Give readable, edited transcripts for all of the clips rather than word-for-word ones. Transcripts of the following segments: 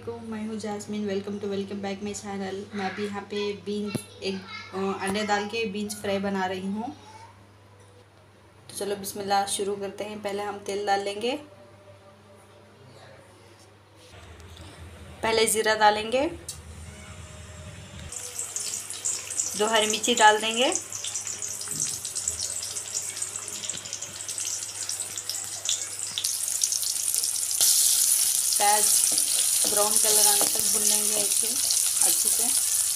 वालेकुम, मैं हूँ Jasmine. Welcome back my channel. मैं अभी यहाँ पे बीन्स एक अंडे डाल के बीन्स फ्राई बना रही हूँ। तो चलो बिस्मिल्लाह शुरू करते हैं। पहले हम तेल डाल लेंगे। पहले ज़ीरा डालेंगे, 2 हरी मिर्ची डाल देंगे, प्याज ब्राउन कलर आने तक भून लेंगे अच्छे से।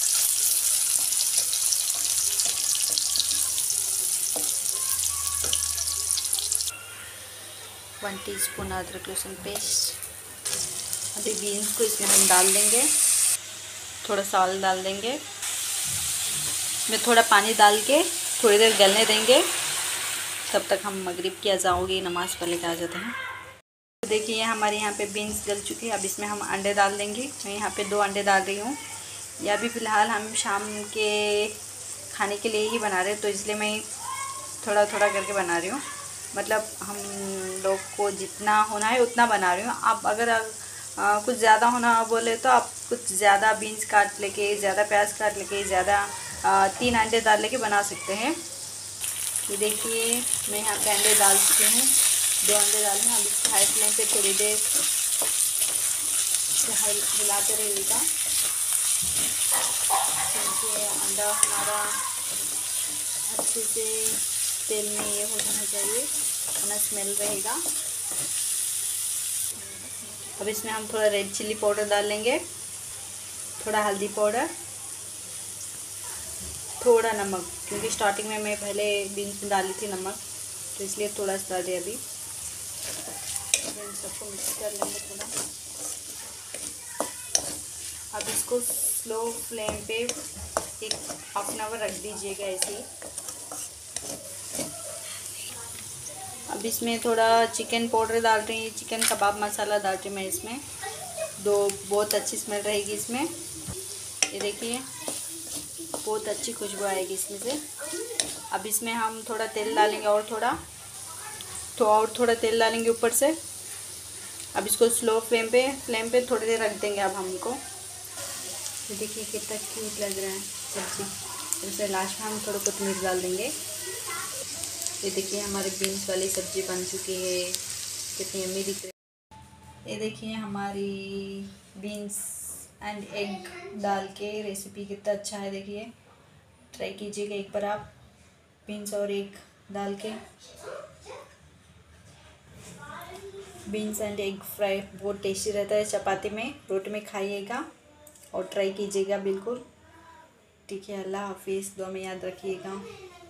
वन टीस्पून अदरक लहसुन पेस्ट। अभी बीन्स को इसमें हम डाल देंगे, थोड़ा सॉल्ट डाल देंगे। इसमें थोड़ा पानी डाल के थोड़ी देर गलने देंगे। तब तक हम मगरिब की अज़ान होगी, नमाज़ पढ़ के आ जाते हैं। तो देखिए हमारे यहाँ पे बीन्स गल चुकी है। अब इसमें हम अंडे डाल देंगे। मैं यहाँ पे 2 अंडे डाल रही हूँ। या अभी फ़िलहाल हम शाम के खाने के लिए ही बना रहे हैं, तो इसलिए मैं थोड़ा थोड़ा करके बना रही हूँ। मतलब हम लोग को जितना होना है उतना बना रही हूँ। आप अगर कुछ ज़्यादा होना बोले तो आप कुछ ज़्यादा बीन्स काट लेके, ज़्यादा प्याज काट लेके, ज़्यादा 3 अंडे डाल लेके बना सकते हैं। ये देखिए मैं यहाँ पे अंडे डाल चुकी हूँ, 2 अंडे डाले हैं। अब इसको हाई फ्लेम पे थोड़ी देर हिलाते रहेगा, क्योंकि अंडा हमारा अच्छे से तेल में ये हो जाना चाहिए, वरना स्मेल रहेगा। अब इसमें हम थोड़ा रेड चिल्ली पाउडर डाल लेंगे, थोड़ा हल्दी पाउडर, थोड़ा नमक, क्योंकि स्टार्टिंग में मैं पहले बीन्स में डाली थी नमक, तो इसलिए थोड़ा सा डाल दिया। अभी सबको मिक्स कर लेंगे थोड़ा। अब इसको स्लो फ्लेम पे एक हाफ एन आवर रख दीजिएगा ऐसे ही। अब इसमें थोड़ा चिकन पाउडर डाल रही हूँ, चिकन कबाब मसाला डाल रही हूँ मैं इसमें। बहुत अच्छी स्मेल रहेगी इसमें। ये देखिए बहुत अच्छी खुशबू आएगी इसमें से। अब इसमें हम थोड़ा तेल डालेंगे और थोड़ा तेल डालेंगे ऊपर से। अब इसको स्लो फ्लेम पे थोड़ी देर रख देंगे। अब हम इनको देखिए कितना क्यूट लग रहा है सब्ज़ी। जैसे लास्ट में हम थोड़ा कोथिमीर डाल देंगे। ये देखिए हमारी बीन्स वाली सब्ज़ी बन चुकी है, कितनी यम्मी दिख रही है। ये देखिए हमारी बीन्स एंड एग डाल के रेसिपी कितना अच्छा है। देखिए ट्राई कीजिएगा एक बार आप, बीन्स और एग डाल के। बीन्स एंड एग फ्राई बहुत टेस्टी रहता है। चपाती में, रोटी में खाइएगा और ट्राई कीजिएगा बिल्कुल। ठीक है, अल्लाह हाफिज़। दुआ में याद रखिएगा।